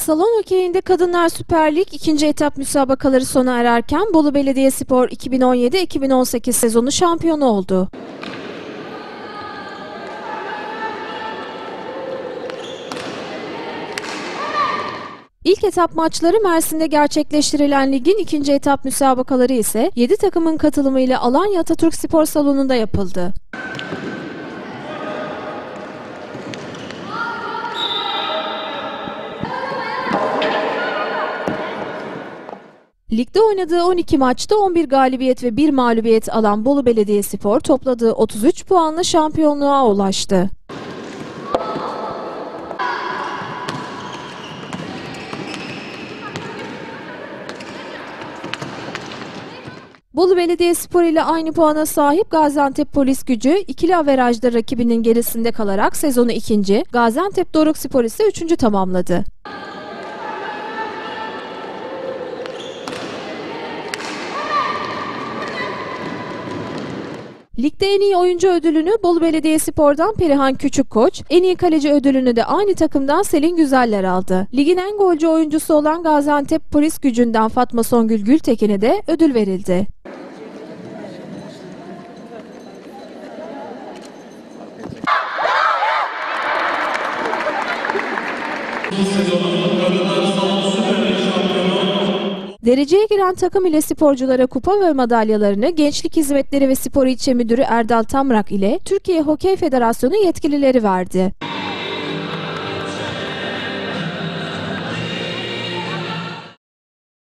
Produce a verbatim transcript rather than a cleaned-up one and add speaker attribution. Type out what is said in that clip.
Speaker 1: Salon hokeyinde Kadınlar Süper Lig ikinci etap müsabakaları sona ererken Bolu Belediyespor iki bin on yedi iki bin on sekiz sezonu şampiyonu oldu. İlk etap maçları Mersin'de gerçekleştirilen ligin ikinci etap müsabakaları ise yedi takımın katılımıyla Alanya Atatürk Spor Salonu'nda yapıldı. Ligde oynadığı on iki maçta on bir galibiyet ve bir mağlubiyet alan Bolu Belediyespor topladığı otuz üç puanla şampiyonluğa ulaştı. Bolu Belediyespor ile aynı puana sahip Gaziantep Polisgücü ikili averajda rakibinin gerisinde kalarak sezonu ikinci, Gaziantep Dorukspor ise üçüncü tamamladı. Ligde en iyi oyuncu ödülünü Bolu Belediyespor'dan Perihan Küçükkoç, en iyi kaleci ödülünü de aynı takımdan Selin Güzeller aldı. Ligin en golcü oyuncusu olan Gaziantep Polisgücü'nden Fatma Songül Gültekin'e de ödül verildi. Dereceye giren takım ile sporculara kupa ve madalyalarını Gençlik Hizmetleri ve Spor İlçe Müdürü Erdal Tamrak ile Türkiye Hokey Federasyonu yetkilileri verdi.